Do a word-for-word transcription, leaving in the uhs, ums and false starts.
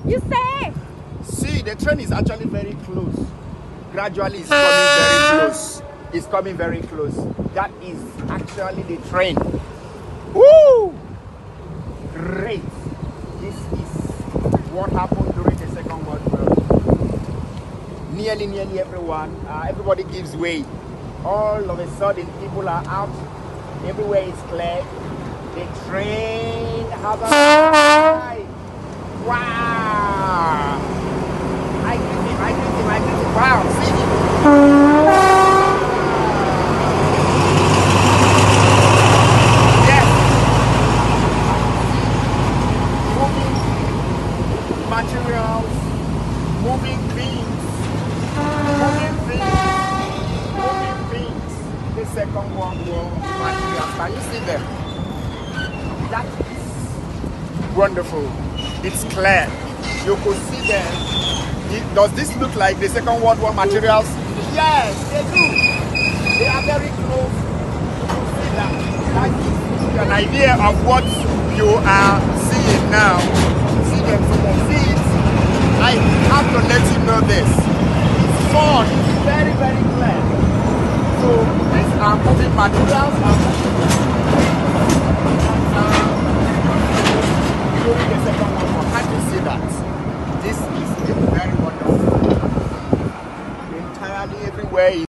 You say? See, the train is actually very close. Gradually, it's coming very close. It's coming very close. That is actually the train. Woo! Great. This is what happened during the Second World War. Nearly, nearly everyone, uh, everybody gives way. All of a sudden, people are out. Everywhere is clear. The train has arrived. Wow! I greet him, I greet him, I greet him. Wow, see him. Yes. Moving materials, moving things, moving things, moving things. The Second World War materials. Can you see them? That is wonderful. It's clear. You could see them. It, does this look like the Second World War materials? Yes, they do. They are very close. You can see that. That gives you an idea of what you are seeing now. See them, so you see it. I have to let you know this. It's fun. It's very, very clear. So these are moving materials.